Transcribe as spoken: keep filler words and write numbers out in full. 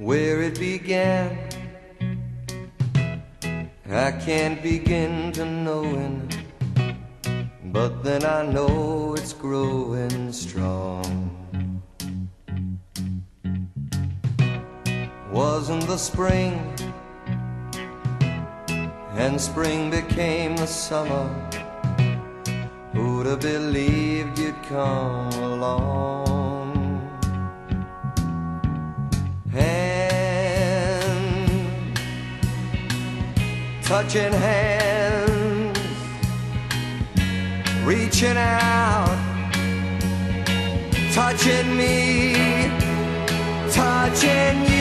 where it began. I can't begin to knowing, but then I know it's growing strong. Wasn't the spring, and spring became the summer. Who'd have believed you'd come along? Hand, touching hands, reaching out, touching me, touching you.